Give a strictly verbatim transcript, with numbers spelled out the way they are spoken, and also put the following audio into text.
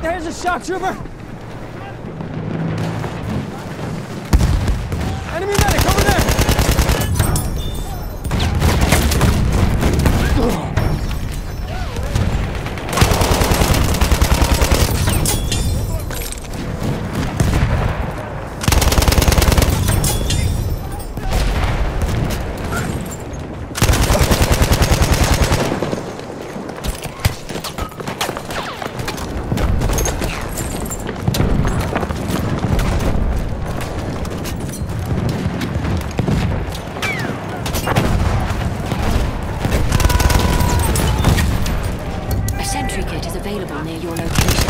There's a shock trooper! Enemy medic, over there! Sentry kit is available near your location.